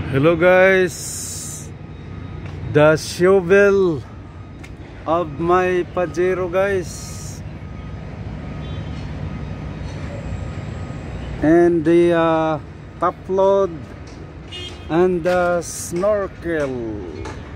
Hello guys, the shovel of my Pajero guys, and the top load and the Snorkel.